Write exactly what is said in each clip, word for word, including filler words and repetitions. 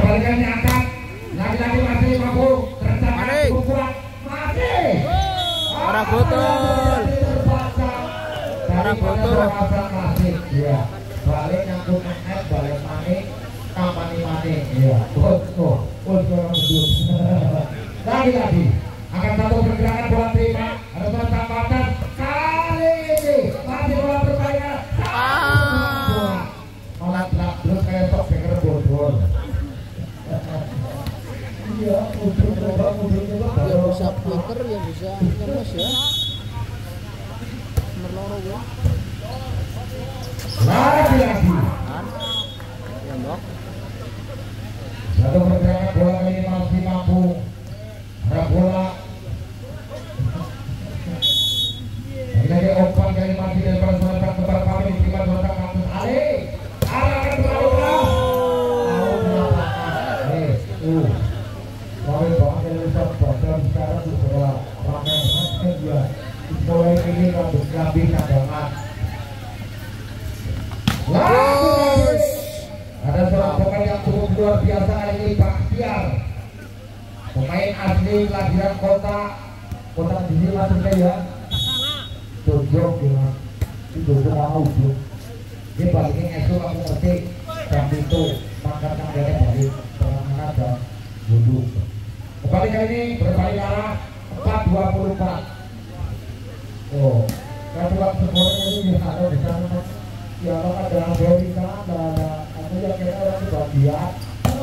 kembalikan diangkat. Lagi-lagi masih mampu tercatat ukuran masih. Orang botol. Orang botol. Iya. Balik nyangkut net, balik manik, kampani manik. Iya. Betul. Betul betul. Lagi-lagi akan satu pergerakan bola terima. Ada tentang batas kali ini masih bola berbahaya. Ah. Malah telak terus kayak sok beker botol. Iya, udah coba, udah coba. Yang bisa beker, yang bisa ngemes ya. Merloro ya. Lagi-lagi. Ya dok. Satu pergerakan bola kali ini masih mampu. Arah bola. Lagi-lagi umpan kali masih dari para serangan kepada kami diterima serangan kampus Ali. Arahkan kembali bola. Tahu berapa? Eh, uh. Kami banget yang bisa baca sekarang sudah ramai banget ya. Mulai ini rambut kambing cadangan. Lagi ada seorang pemain yang cukup luar biasa ini Pak Tiar. Pemain asli kelahiran kota kota di sini maksudnya ya. Jogja dengan itu mau tuh. Dia baliknya esok aku ngerti jam itu mangkat tangganya balik penanganan ada duduk. Kembali kali ini berbalik arah empat dua puluh empat. Oh, kalau sebenarnya ini ada di sana. Ya kalau ada yang di sana ada ada yang kira orang bagian.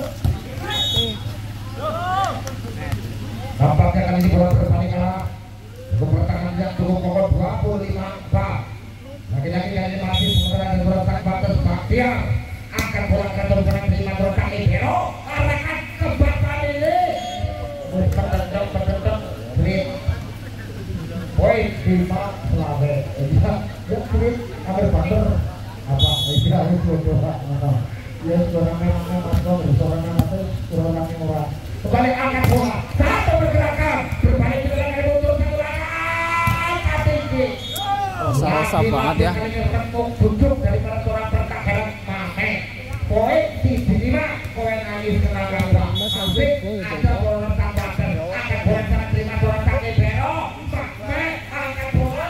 Nampaknya kali ini bola berbalik arah untuk pertahanan yang cukup kokoh dua puluh lima empat. Lagi-lagi kali ini masih sementara dan berontak batas Baktiar angkat bola ke dalam kanan terima berontak Ibero arahkan ke batas ini. Bertendang bertendang green poin lima Slawe. Ya, ya green ambil banter apa? Iya itu coba mana? Ya seorangnya mana mana seorangnya mana seorangnya orang. Kembali angkat bola satu pergerakan berbalik pergerakan untuk satu angkat tinggi. Rasa banget ya. Duduk daripada seorang pertahanan Mame. Poin di lima poin Alif Kenanga Uang. Masih ada bola tambahan. Angkat bola sangat terima seorang Taki Bero. Mame angkat bola.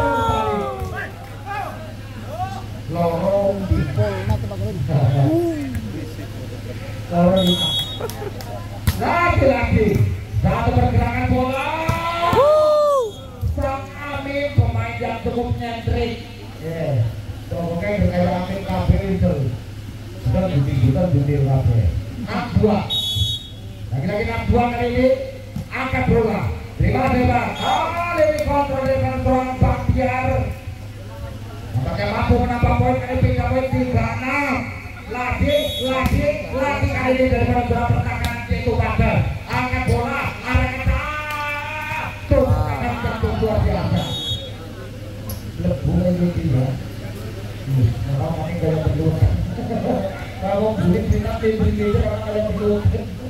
Lorong di Polna teman-teman. Lorong di lagi-lagi satu pergerakan bola. Sang Amin pemain yang cukup nyentrik. Ya, pokoknya berkaya Amin kabel itu. Sudah ditinggikan di kabel. enam dua. Lagi-lagi enam dua kali ini angkat bola. Terima bebas. Oh, ini kontrol dengan seorang Baktiar. Apakah mampu menambah poin kali tiga poin tiga enam. Lagi, lagi, lagi kali ini dari seorang pertahanan itu Bakar. Angkat bola, arah kita. Tuh, akan tentu luar biasa. Lebih ini dia. Kalau ini kayak berdua. Kalau bulit kita tim itu orang kayak berdua.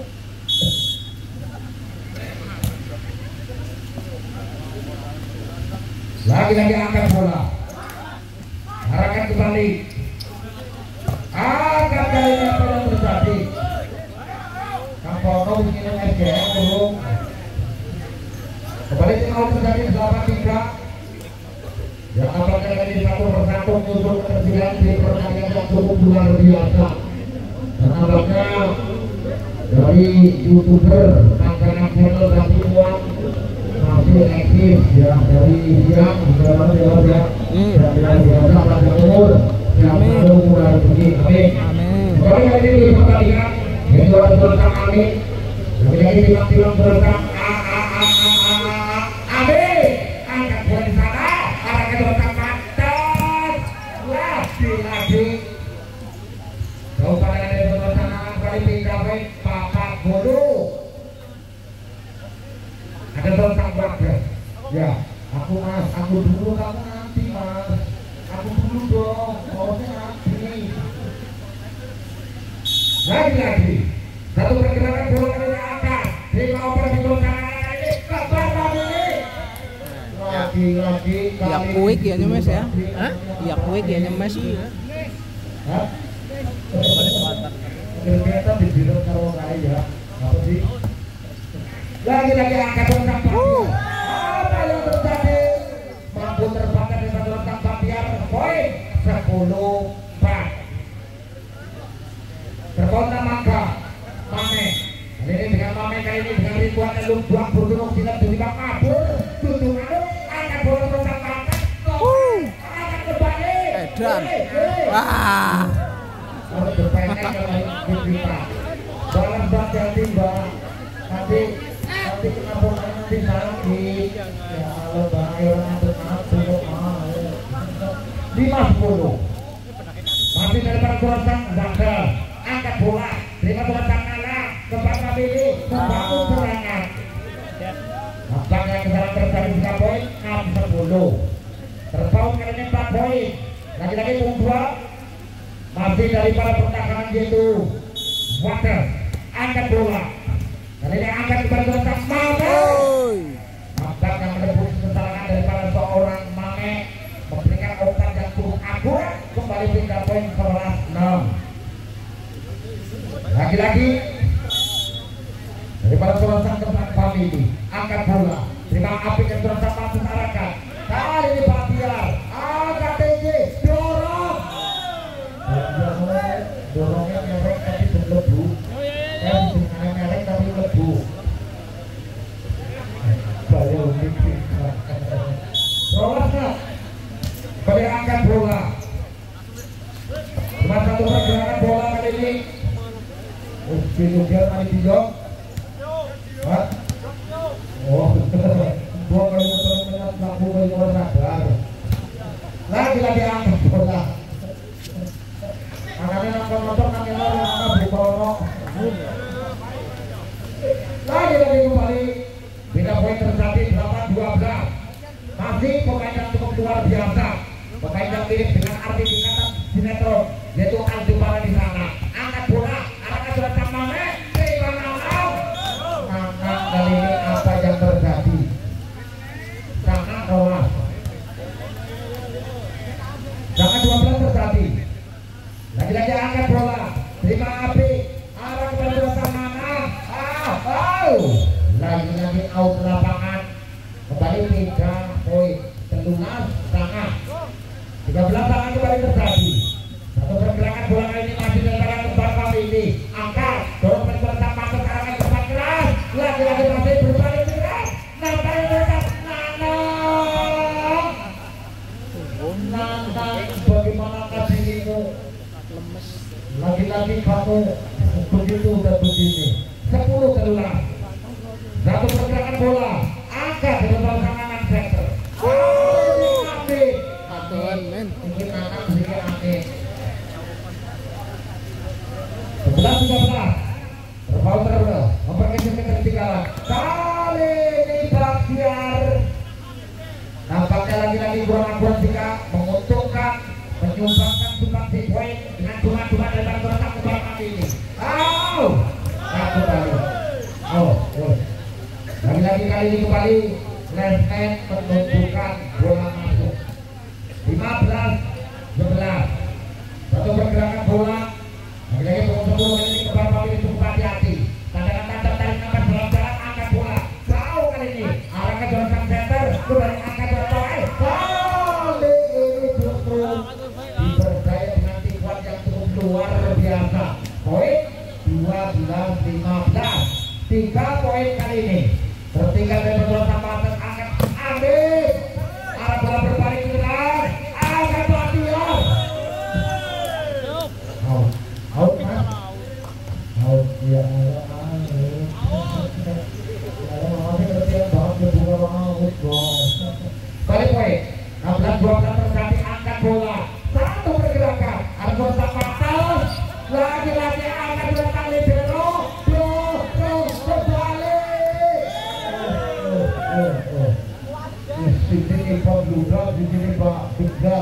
Lagi-lagi angkat bola. Arahkan kembali. Angkat kali ini apa yang terjadi? Kampono bikin S G M belum. Kembali mau terjadi delapan tiga. Yang apakah ini satu persatu untuk keterjadian di pertandingan yang cukup luar biasa. Dan nampaknya dari youtuber langganan channel dan uang masih aktif ya dari siang juga masih ya. Dan dari biasa pada umur yang baru mulai begini. Amin. Kembali kali ini di pertandingan yang luar biasa Amin. Lagi-lagi tilang-tilang berekam A A A A A Amin. Angkat bola di sana. Arahkan berekam atas. Lagi-lagi. Jauh pada dari pertahanan kali tiga poin papat bodoh. Ada tentang Bakar. Ya, aku mas, aku dulu, kamu nanti mas. Aku dulu dong, maunya nanti. Lagi-lagi satu pergerakan bola kali ini atas. Lima operasi bola kanan ini kebar ini. Lagi-lagi Ya kuik ya nyemes ya. Hah? Ya kuik ya nyemes. Hah? Ternyata di bilang kalau ya. Apa sih? Lagi-lagi angkat tentang Batiar. Apa yang terjadi? Mampu terbakar di tentang Batiar. Poin sepuluh empat. Terkontak maka Mame. Kali ini dengan Mame, kali ini dengan Ridwan Elung buang berdunung tidak tiba kabur. Tuntungan angkat bola tentang angkat. Angkat kembali. Edan. Wah. Kalau berpendek kalau kita dalam baca timba nanti nanti kenapa nanti lagi ya kalau bahaya nanti nanti lima sepuluh masih dari para kurang Zandar angkat bola terima bola tanganlah kepada Billy membangun serangan nampaknya kesalahan terjadi tiga poin enam sepuluh terpaut kali ini empat poin lagi-lagi pun dua masih dari para pertahanan yaitu Water angkat bola kali ini angkat kepada letak Mame nampaknya menebus kesalahan dari para seorang Mame memberikan otak yang cukup akurat kembali pindah poin sebelas enam lagi-lagi dari para seorang tempat family angkat bola terima api yang terasa masuk arahkan kali ini Batiar angkat tinggi dorong dorongnya merek tapi berlebu yang dengan merek tapi lebu saya unik terusnya kali angkat bola cuma satu pergerakan bola kali ini Ujian kali tiga oh dua kali betul-betul laku kali orang sabar lagi-lagi angkat bola angkatnya nonton-nonton kakeknya orang bukono lagi-lagi kembali beda poin terjadi delapan dua belas masih pemain yang cukup luar biasa pemain yang mirip dengan arti tingkatan sinetron yaitu Aldebara di sana angkat bola arahkan surat Mame terima Nanang Nanang kali ini apa yang terjadi sangat rolas sangat dua belas terjadi lagi-lagi angkat bola terima api arah kepada surat Nanang ah oh lagi-lagi out lapangan kembali tiga poin telunas sangat tiga belas tangan kembali terjadi satu pergerakan bola kali ini masih dalam tempat kami ini angkat dorong berserta masuk arahkan tempat keras lagi-lagi masih berbalik keras nampaknya letak Nanang Nanang bagaimana dirimu lagi-lagi kamu begitu dan begini sepuluh telunas satu pergerakan bola angkat di depan tangan center oh ini Atuan men mungkin anak sedikit aneh sebelas tiga belas terpaut terus memperkecil ketertinggalan kali ini Batiar nampaknya lagi-lagi kurang-kurang jika menguntungkan menyumbangkan sumbangsi poin dengan cuma-cuma dari bangsa kebal kali ini oh aku kembali oh oh lagi-lagi kali ini kembali Lesmen menunjukkan bola masuk lima belas sebelas satu pergerakan bola lagi-lagi sepuluh ini kembali kali ini cukup hati-hati tandangan-tandangan tarik nafas dalam jalan angkat bola jauh kali ini arahkan jalan sang center kembali angkat jalan toai kali ini justru dipercaya dengan tikuan yang cukup luar biasa poin dua belas lima belas tiga poin kali ini tertinggal dari betul tanpa angkat ambil arah bola berbalik ke depan angkat Batiar out out mas out ya Allah balik poin enam belas dua belas terjadi angkat bola satu pergerakan arah bola tanpa atas lagi-lagi angkat bola kali libero di sini Pak Luda, di sini Pak Bigda.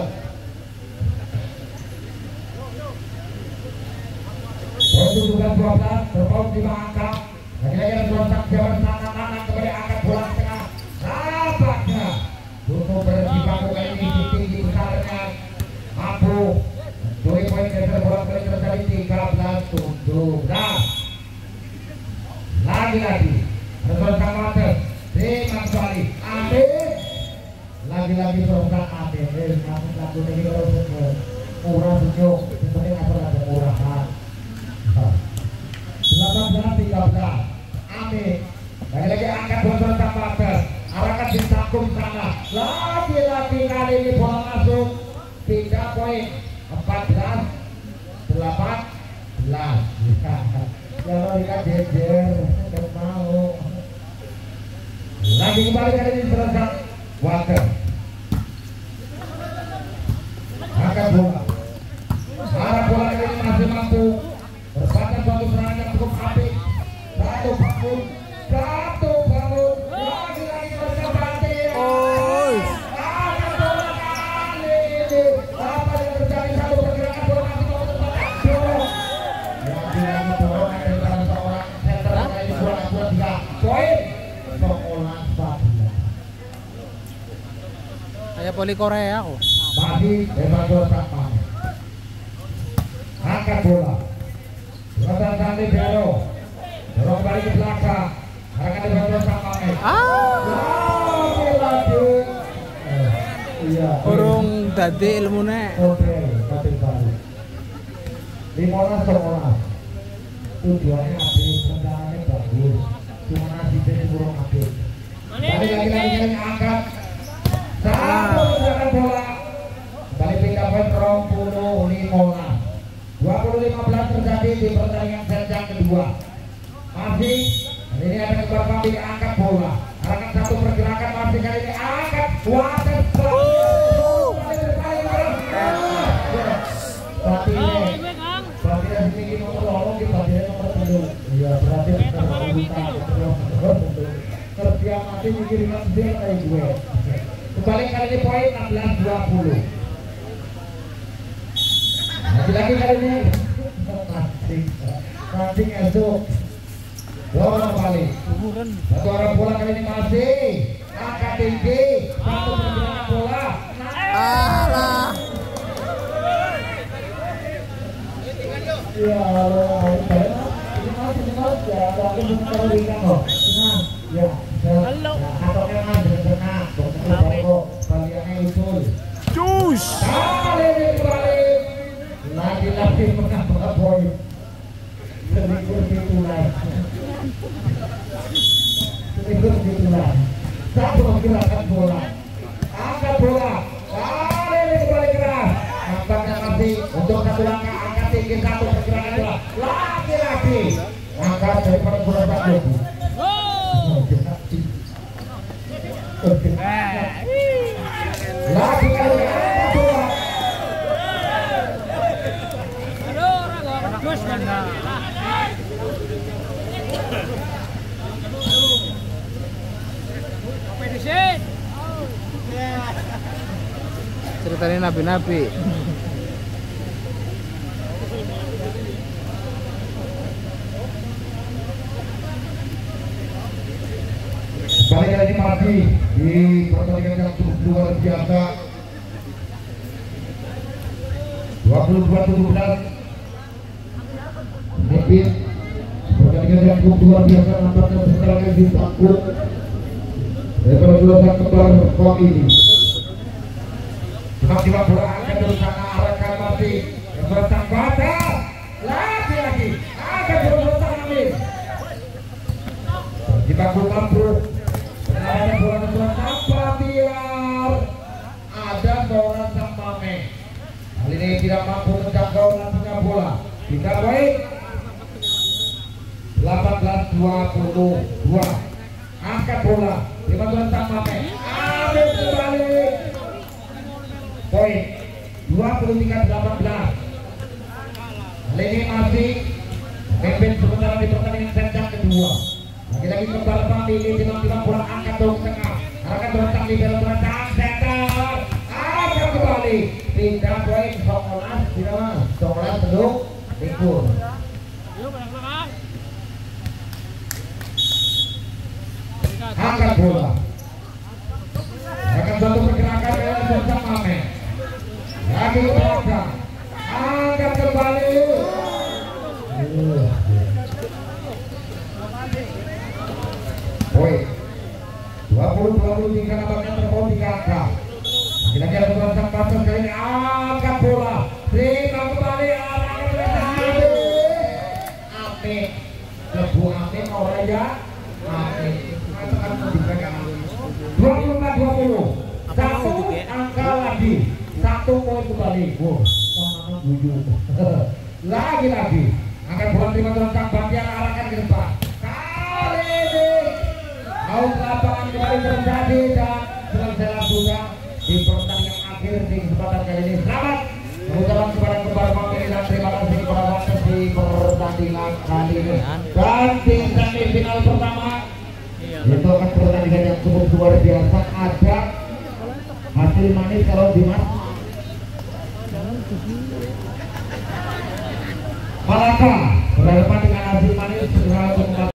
Waktu juga dua belas terpaut lima angka. Lagi-lagi ada berontak jalan tangan-tangan kembali angkat bola tengah. Nampaknya untuk berhenti baku kali ini tinggi besarnya mampu. Dua poin geser bola kali terjadi tiga belas tujuh belas. lagi-lagi bersama Mater di Mas Wali Amin lagi-lagi bersama Amin eh kamu lagu ini harus murah sejuk seperti apa ada murahan delapan belas tiga belas Amin lagi-lagi angkat bersama Mater arahkan di sakum sana lagi-lagi kali ini bola masuk tiga poin empat belas delapan belas kalau ikan jejer mau lagi kembali kali ini serangkat Water angkat bola arah bola ini masih mampu berbatas suatu serangan yang cukup apik satu bangun satu bangun lagi-lagi bersama Bantir angkat bola kali ini apa yang terjadi satu pergerakan bola masih mau terbatas lagi-lagi dorong dari salah seorang center dari bola dua tiga poin sekolah Babila kayak poli Korea kok masih Evandro Sakma angkat bola Rotan Sandi Bero dorong kembali ke belakang akan Evandro Sakma lagi-lagi iya urung dadi ilmune oke tapi baru lima sekolah tujuannya habis rencananya bagus cuma nasibnya kurang habis balik lagi-lagi angkat satu gerakan bola balik pindah poin rong puluh lima dua puluh lima belas terjadi di pertandingan set kedua masih ini ada kebar kami angkat bola arahkan satu pergerakan masih kali ini angkat water batin ini nomor lorong di batin nomor tujuh iya berarti kerja mati mikirin dia kayak gue kembali kali ini poin enam belas dua puluh lagi-lagi kali ini mancing mancing esok bola balik satu arah bola kali ini masih angkat tinggi satu pergerakan bola alah ya Allah ini masih ini masih ya aku belum tahu ikan loh ya halo atau memang benar-benar kok kaliannya itu cus kali ini kembali lagi-lagi menambah poin sedikit ditular sedikit ditular satu gerakan bola angkat bola kali ini kembali keras nampaknya masih untuk satu langkah angkat tinggi satu pergerakan bola lagi-lagi angkat daripada bola satu lagi kali angkat bola ceritanya nabi-nabi balik lagi masih di pertandingan yang cukup luar biasa dua puluh dua tujuh belas Nipin pertandingan yang cukup luar biasa nampaknya sekarang di takut daripada gelombang kembar kok ini tiba-tiba bola akan terus sana arahkan masih bersang batas lagi-lagi akan terus Amin dibangun mampu ada bola terus tanpa biar ada seorang Sampame kali ini tidak mampu menjangkau nantinya bola tiga poin delapan belas dua puluh dua angkat bola dibangun Sampame Amin kembali poin dua puluh tiga delapan belas kali ini masih memimpin sementara di pertandingan set yang kedua lagi-lagi kembali Bambi ini tiba-tiba bola angkat dong tengah arahkan berontak di dalam berontak center angkat kembali tiga poin Songolas tidak mas Songolas sedung libur angkat bola akan satu pergerakan dengan bersama Mame lagi ke belakang angkat kembali Poin dua puluh dua puluh tiga nampaknya terpaut tiga angka. Kira-kira berangkat pasang kali ini angkat bola. Terima kembali Ame. Lebu Ame Oraya. Ame. dua puluh empat dua puluh. Satu angka lagi. Satu poin kembali. Wow, sama bujuk. Lagi-lagi. Angkat bola terima terangkat bagian arahkan ke depan. Kali ini mau ke lapangan kembali terjadi dan selesai langsungnya di pertandingan akhir di kesempatan kali ini. Selamat mengucapkan kepada kembali pemilik dan terima kasih kepada wasit di pertandingan kali ini. Dan di semifinal pertama itu akan pertandingan yang cukup luar biasa. Ada hasil manis kalau Dimas Malaka berhadapan dengan hasil manis segera